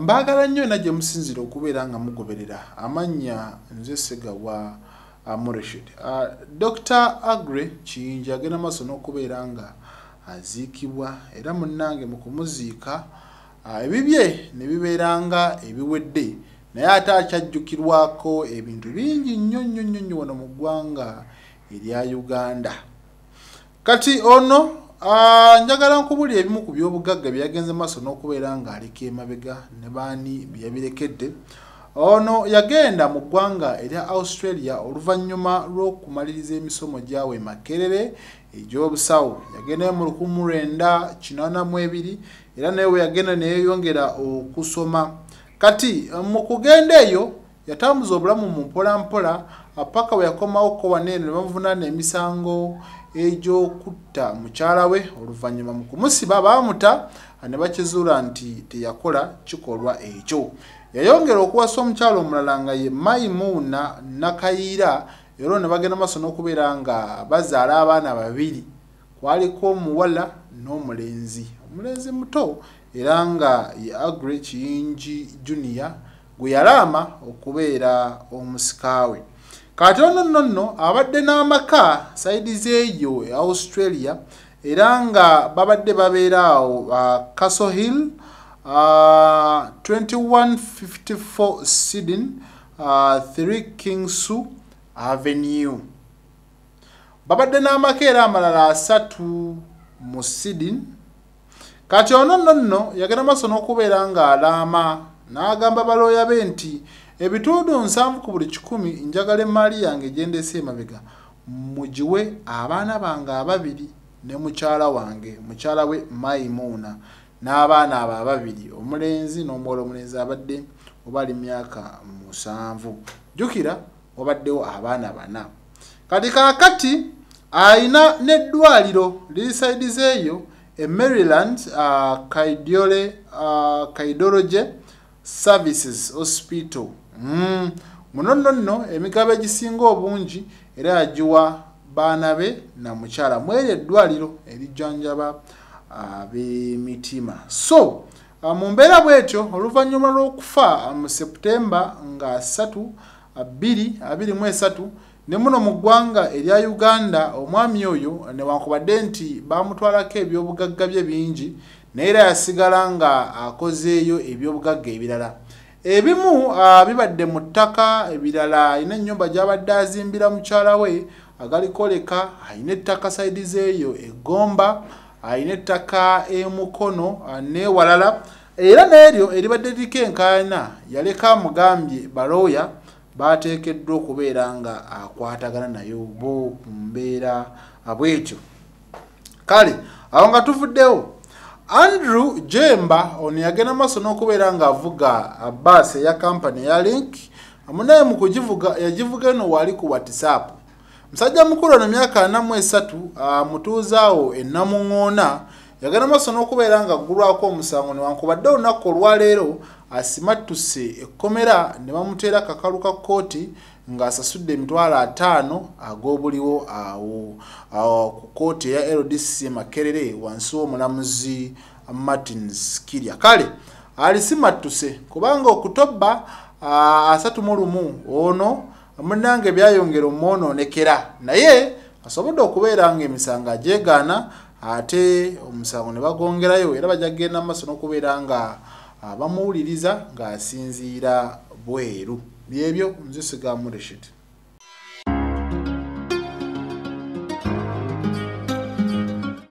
mbagala nnyo na gye musinzira okubeera nga mugoberera amanya nze Ssegawa Mureshid. Dr. Aggrey Kiyingi agenda maaso n'okubeera nga aziikibwa era munnange mu kumuziika ebibye ne bibeera nga ebiwedde naye ate akyajjukirwako ebintu bingi nnyo wano mu ggwanga erya Uganda. Kati ono njagala nkubulira ebimu ku by'obugagga byagenze maaso n'okubeera nga aliko emabega ne baani byabirekedde. Ono yagenda mu ggwanga erya Australia oluvannyuma lw'okumaliriza emisomo gy'awe Makerere egy'obusawo. Yagendayo mu 1982 era naye we yagenda neyeeyongera okusoma. Kati mu kugenda eyo yatambuza obulamu mu mpolampola paka we yakomawo ko wanene ne bamuvunaana emisango egy'okutta mukyala we. Oluvannyuma mu kumusiba baamuta ne bakizuula nti teyakola kikolwa ekyo. Yayongera okuwasa omukyalo omulala nga ye Maimuna Nakayira era ne bagenda maaso n'okubeera nga bazaala abaana babiri. Kwaliko omuwala n'omulenzi. Omulenzi muto era nga ye Aggrey Kiyingi Junior gwe yalaama okubeera omusikaawe. Kati ono abadde n'amaka sayidizi eyo e Australia era nga babadde babeera awo Castle Hill 2154 Sydney 3 Kingsu Avenue. Babadde n'amaka era amalala 3 mu Sydney. Kati ono yagenda maaso n'okubeera nga alaama n'agamba balooya be nti ebitundu 7 ku buli 100 njagala emaali yange gyendese emabega mugiwe abaana bange ababiri ne mukyala wange, mukyala we Maimuna n'abaana abo ababiri, omulenzi n'omuwala. Omulenzi abadde obali myaka 7. Jukira wabaddewo abaana 4. Kati kakati ayina n'eddwaliro liri sayidizi eyo e Maryland Cardiology Services Hospital. Muno emigabo egisinga obungi era yagiwa baana be na mukyala mweri eddwaliro erijjanjaba ab'emitima. So mu mbeera bwetyo oluvannyuma lw'okufa mu Septemba nga 2023 ne muno mu ggwanga erya Uganda omwami oyo newankubadde nti bamutwalako ebyobugagga bye bingi naye era yasigala nga akozeeyo ebyobugagga ebirala. Ebimu bibadde mu ttaka, ebirala ayina ennyumba gy'abadde azimbira mukyala we agalikoleka, ayina ettaka sayidizi eyo eggomba, ayina ettaka emukono n'ewalala era n'eryo eribadde liriko enkaayana yaleka amugambye balooya bateekeddwa okubeera nga akwatagana nayo bo ku mbeera bwetyo. Kale awo nga tuvuddewo Andrew Jemba ono yagenda maaso n'okubeera nga avuga bbaasi eya kampani eya Link amunaye mu kugivuga yagivuga eno wali ku WhatsApp. Musajja mukulu ono myaka 43 mutuuzaawo e Namuŋŋoona yagenda maaso n'okubeera nga aggulwako omusango newankubadde olunaku olwaleero asimattuse ekkomera ne bamuteera kakalu ka kkooti ng'asasudde emitwalo 5 ag'obuliwo awo ku kkooti eya LDC Makerere wansi w'omulamuzi Martins Kirya. Kale alisimattuse kubanga okutobba 31 ono munnange byayongera omwonoonekera naye asobodde okubeera nga emisango agyegaana ate omusango ne bagongerayo era bajja kugenda maaso n'okubeera nga bamuwuliriza ng'asinziira bweru. Byebyo nze Ssegawa Mureshid.